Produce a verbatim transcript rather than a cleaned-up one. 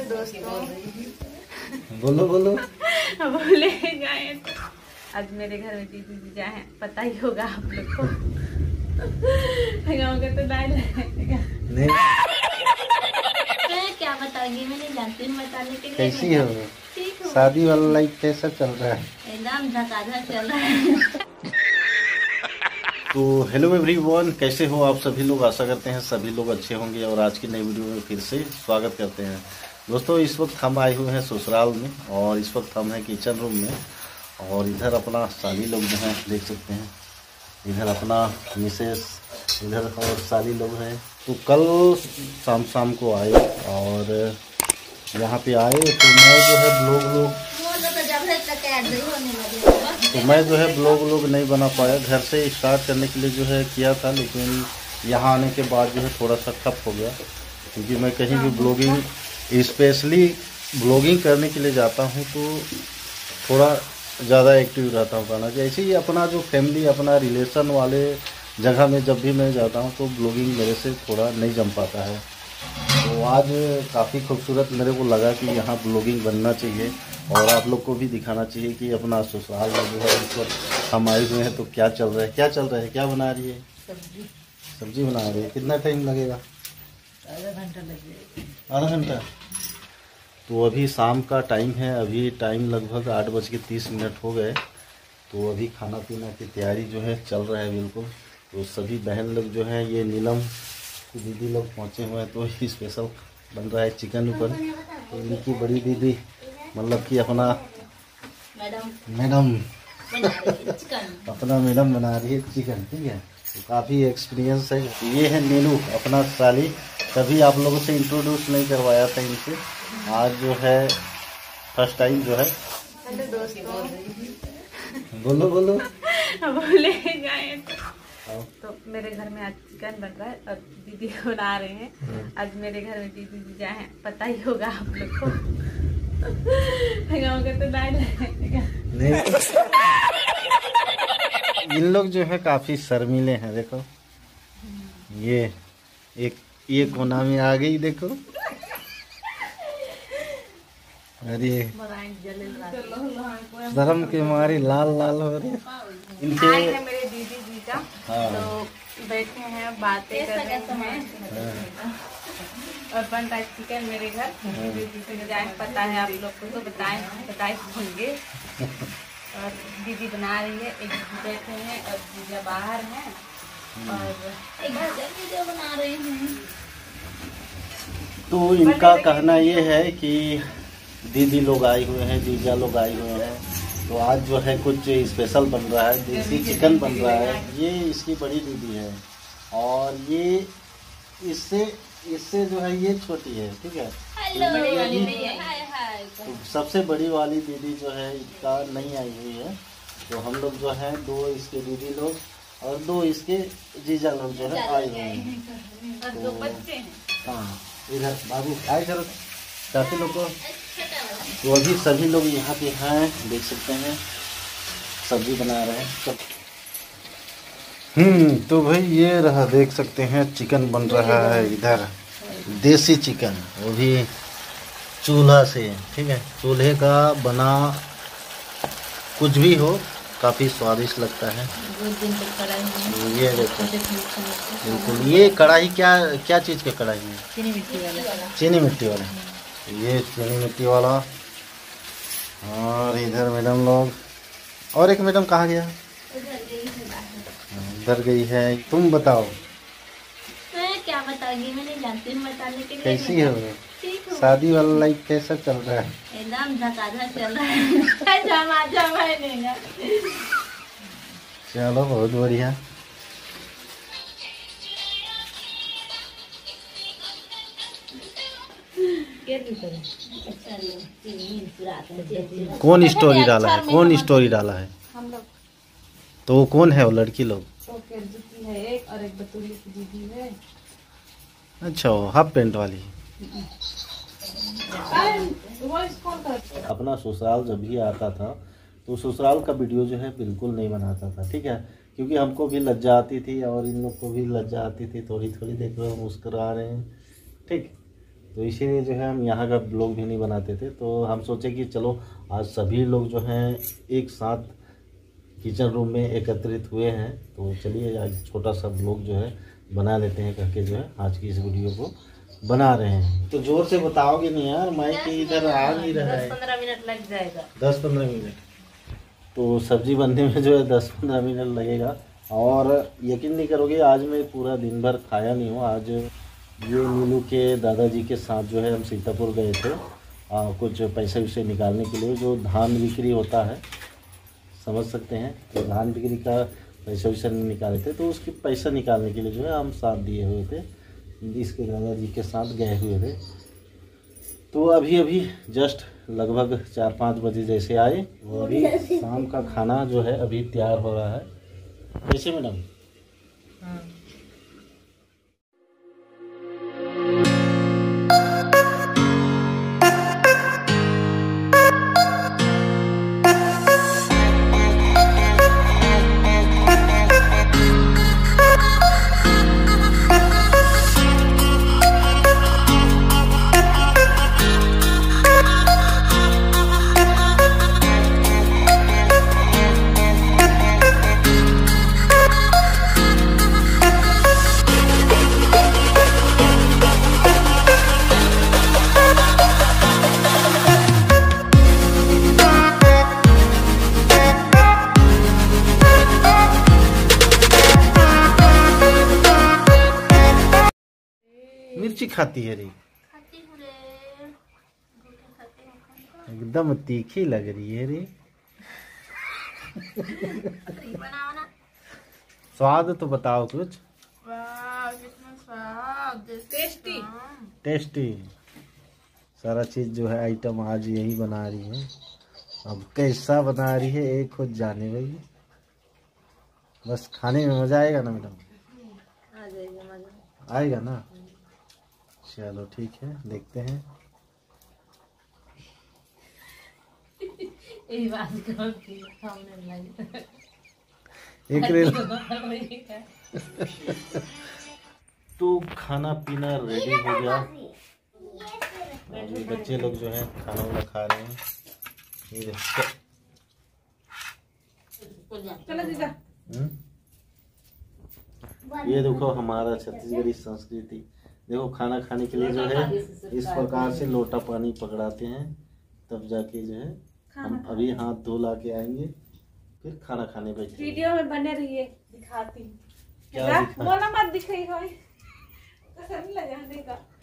दोस्तों बोलो बोलो बोले गए आज मेरे घर में दीदी जीजा हैं, पता ही होगा आप लोग को। गाँव के तो नहीं क्या बताऊंगी, मैं नहीं जानती हूँ बताने के लिए। कैसी हो? शादी वाला लाइफ कैसा चल रहा है? एकदम झकाझक चल रहा है। तो हेलो एवरीवन, कैसे हो आप सभी लोग? आशा करते हैं सभी लोग अच्छे होंगे और आज की नई वीडियो में फिर से स्वागत करते हैं। दोस्तों, इस वक्त हम आए हुए हैं ससुराल में और इस वक्त हम हैं किचन रूम में और इधर अपना साली लोग जो हैं देख सकते हैं। इधर अपना मिसेस, इधर और साली लोग हैं। तो कल शाम शाम को आए और यहाँ पे आए तो मैं जो है ब्लॉग लोग तो मैं जो है ब्लॉग लोग नहीं बना पाया। घर से स्टार्ट करने के लिए जो है किया था, लेकिन यहाँ आने के बाद जो है थोड़ा सा ठप हो गया, क्योंकि मैं कहीं भी ब्लॉगिंग स्पेशली ब्लॉगिंग करने के लिए जाता हूँ तो थोड़ा ज़्यादा एक्टिव रहता हूँ कहना। जैसे ही अपना जो फैमिली अपना रिलेशन वाले जगह में जब भी मैं जाता हूँ तो ब्लॉगिंग मेरे से थोड़ा नहीं जम पाता है। तो आज काफ़ी खूबसूरत मेरे को लगा कि यहाँ ब्लॉगिंग बनना चाहिए और आप लोग को भी दिखाना चाहिए कि अपना ससुराल में जो है इस वक्त हम आए हुए हैं तो क्या चल रहा है क्या चल रहा है क्या बना रही है? सब्जी सब्जी बना रही है। कितना टाइम लगेगा? आधा घंटा लगेगा। आधा घंटा। तो अभी शाम का टाइम है, अभी टाइम लगभग आठ बज के तीस मिनट हो गए। तो अभी खाना पीना की तैयारी जो है चल रहा है बिल्कुल। तो सभी बहन लोग जो हैं, ये नीलम दीदी लोग पहुँचे हुए हैं तो स्पेशल बन रहा है चिकन ऊपर। तो इनकी बड़ी दीदी मतलब कि अपना मैडम मैडम चिकन अपना मैडम बना रही है चिकन। ठीक है, तो काफ़ी एक्सपीरियंस है। ये है नीलू अपना साली। कभी आप लोगों से इंट्रोड्यूस नहीं करवाया था इनसे, आज जो है फर्स्ट टाइम जो है। हेलो दोस्तों, बोलो बोलो बोले गए तो मेरे घर में आज चिकन बन रहा है और दीदी बना रहे हैं। आज मेरे घर में दीदी जीजा हैं, पता ही होगा आप लोग को। गाँव के तो नहीं। इन लोग जो है काफी शर्मीले हैं। देखो ये एक ये कोना में आ गई, देखो। अरे शर्म के मारे लाल लाल हो रही इनके। आए हैं मेरे दीदी जीजा। हाँ। तो बैठे हैं, बातें कर रहे हैं और बन रहा है चिकन मेरे घर। दीदी से जाए पता है आप लोग को तो बताए बताए होंगे। और दीदी बना रही है, एक बैठे हैं और जीजा बाहर हैं और एक वीडियो बना रहे हैं। तो इनका कहना ये है कि दीदी लोग आए हुए हैं, जीजा लोग आए हुए हैं, तो आज जो है कुछ स्पेशल बन रहा है, देसी चिकन बन रहा है। ये इसकी बड़ी दीदी है और ये इससे इससे जो है ये छोटी है। ठीक है, बड़ी वाली नहीं है। हाय हाय। तो सबसे बड़ी वाली दीदी जो है इसका नहीं आई हुई है। तो हम लोग जो है दो इसके दीदी लोग और दो इसके जीजा लोग जो है आए हुए हैं। और दो बच्चे हैं। हाँ, इधर बाबू आए चलो चाची लोग को। तो अभी सभी लोग यहाँ पे हैं, देख सकते हैं सब्जी बना रहे हैं सब। हम्म तो भाई ये रहा, देख सकते हैं चिकन बन रहा है इधर, देसी चिकन, वो भी चूल्हा से। ठीक है, चूल्हे का बना कुछ भी हो काफ़ी स्वादिष्ट लगता है। ये देखो बिल्कुल, ये कढ़ाई क्या क्या चीज़ का कढ़ाई है? चीनी मिट्टी वाला। चीनी मिट्टी वाला। ये चीनी मिट्टी वाला। और इधर मैडम लोग, और एक मैडम कहाँ गया? उधर गई है। तुम बताओ। मैं क्या बताऊंगी, मैं नहीं जानती हूँ बताने के लिए। कैसी हो? शादी वाला लाइफ कैसा चल रहा है? एकदम झकाझक चल रहा है। झमाझम है नहीं। चलो बहुत बढ़िया। कौन स्टोरी डाला है? कौन स्टोरी डाला है? हम लोग। तो वो कौन है? वो लड़की लोग? तो केरजुकी है एक और एक बतूली की दीदी है। अच्छा, वो हाफ पेंट वाली। अपना ससुराल जब भी आता था तो ससुराल का वीडियो जो है बिल्कुल नहीं बनाता था। ठीक है, क्योंकि हमको भी लज्जा आती थी और इन लोग को भी लज्जा आती थी। थोड़ी थोड़ी देख रहे हो मुस्कुरा रहे हैं। ठीक, तो इसीलिए जो है हम यहाँ का ब्लॉग भी नहीं बनाते थे। तो हम सोचे कि चलो आज सभी लोग जो हैं एक साथ किचन रूम में एकत्रित हुए हैं, तो चलिए आज छोटा सा ब्लॉग जो है बना लेते हैं करके जो है आज की इस वीडियो को बना रहे हैं। तो जोर से बताओगे नहीं यार, माइक इधर आ नहीं रहा है। दस पंद्रह मिनट लग जाएगा। दस पंद्रह मिनट तो सब्जी बनने में जो है दस पंद्रह मिनट लगेगा। और यकीन नहीं करोगे, आज मैं पूरा दिन भर खाया नहीं हूँ। आज ये नीलू के दादाजी के साथ जो है हम सीतापुर गए थे आ, कुछ पैसे वैसे निकालने के लिए। जो धान बिक्री होता है, समझ सकते हैं, तो धान बिक्री का पैसा वैसा नहीं निकाले थे, तो उसके पैसा निकालने के लिए जो है हम साथ दिए हुए थे, इसके दादाजी के साथ गए हुए थे। तो अभी अभी जस्ट लगभग चार पाँच बजे जैसे आए, और अभी शाम का खाना जो है अभी तैयार हो रहा है। कैसे मैडम? हाँ। मिर्ची खाती है रे, एकदम तीखी लग रही है रे। स्वाद तो बताओ कुछ। टेस्टी टेस्टी सारा चीज जो है आइटम आज यही बना रही है। अब कैसा बना रही है एक खुद जाने भाई, बस खाने में मजा आएगा ना मैडम? आ जाएगा मजा, आएगा ना? चलो ठीक है, देखते हैं। यही बात करती सामने लगी एक रेल तो खाना पीना रेडी हो गया। अभी बच्चे लोग जो है खाना वाना खा रहे हैं। ये ये देखो हमारा छत्तीसगढ़ी संस्कृति। देखो खाना खाने के लिए जो है इस प्रकार से लोटा पानी पकड़ाते हैं, तब जाके जो है हम अभी हाथ धो ला के आएंगे, फिर खाना खाने बैठे। वीडियो में बने रहिए, दिखाती क्या दिखा? बोला मत दिखाई कोई, कसम लगा देगा।